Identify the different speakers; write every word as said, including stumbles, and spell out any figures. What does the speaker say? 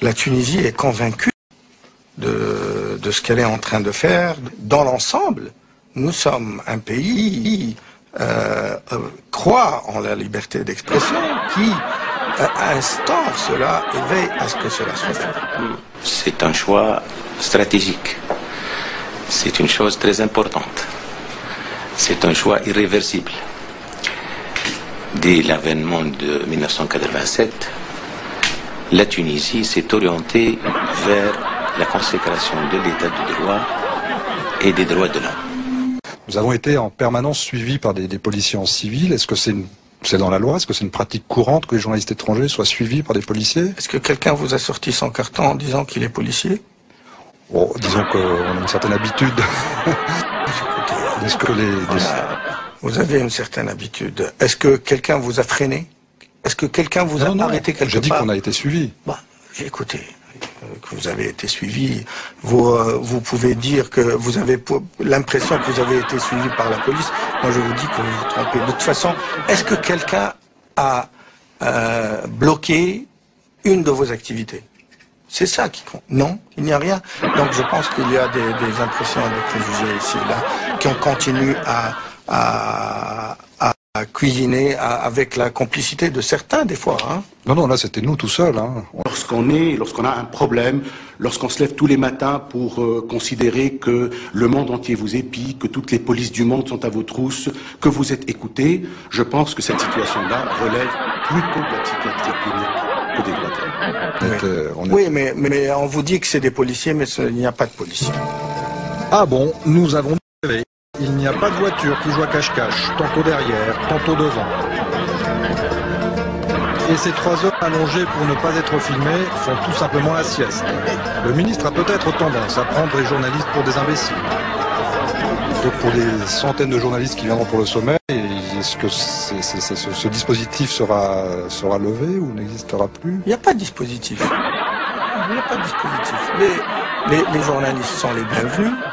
Speaker 1: la Tunisie est convaincue de, de ce qu'elle est en train de faire. Dans l'ensemble, nous sommes un pays qui euh, euh, croit en la liberté d'expression, qui euh, instaure cela et veille à ce que cela soit fait.
Speaker 2: C'est un choix stratégique. C'est une chose très importante. C'est un choix irréversible. Dès l'avènement de mille neuf cent quatre-vingt-sept, la Tunisie s'est orientée vers la consécration de l'état de droit et des droits de l'homme.
Speaker 3: Nous avons été en permanence suivis par des, des policiers en civil. Est-ce que c'est une... c'est dans la loi? Est-ce que c'est une pratique courante que les journalistes étrangers soient suivis par des policiers?
Speaker 1: Est-ce que quelqu'un vous a sorti son carton en disant qu'il est policier?
Speaker 3: Bon, disons qu'on a une certaine habitude. Est-ce que les... les...
Speaker 1: Vous avez une certaine habitude. Est-ce que quelqu'un vous a freiné? Est-ce que quelqu'un vous a
Speaker 3: non, non,
Speaker 1: arrêté quelque part?
Speaker 3: J'ai dit qu'on a été suivis.
Speaker 1: Bah, j'ai écouté euh, que vous avez été suivi. Vous, euh, vous pouvez dire que vous avez l'impression que vous avez été suivi par la police. Moi, je vous dis que vous vous trompez. De toute façon, est-ce que quelqu'un a euh, bloqué une de vos activités? C'est ça qui compte. Non, il n'y a rien. Donc je pense qu'il y a des, des impressions, des préjugés ici et là, qui ont continué à, à, à, à cuisiner à, avec la complicité de certains des fois. Hein.
Speaker 3: Non, non, là c'était nous tout seuls. Hein.
Speaker 4: Lorsqu'on est, lorsqu'on a un problème, lorsqu'on se lève tous les matins pour euh, considérer que le monde entier vous épie, que toutes les polices du monde sont à vos trousses, que vous êtes écoutés, je pense que cette situation-là relève plutôt de la psychiatrie clinique que des droits de l'homme.
Speaker 1: Oui,
Speaker 3: euh, on est...
Speaker 1: oui mais, mais on vous dit que c'est des policiers, mais ce, il n'y a pas de policiers.
Speaker 3: Ah bon, nous avons rêvé. Il n'y a pas de voiture qui joue à cache-cache, tantôt derrière, tantôt devant. Et ces trois hommes allongés pour ne pas être filmés font tout simplement la sieste. Le ministre a peut-être tendance à prendre les journalistes pour des imbéciles. Donc pour les centaines de journalistes qui viendront pour le sommet, est-ce que c'est, c'est, c'est, ce, ce dispositif sera, sera levé ou n'existera plus?
Speaker 1: Il n'y a pas de dispositif. Il n'y a pas de dispositif. Les, les, les journalistes sont les bienvenus.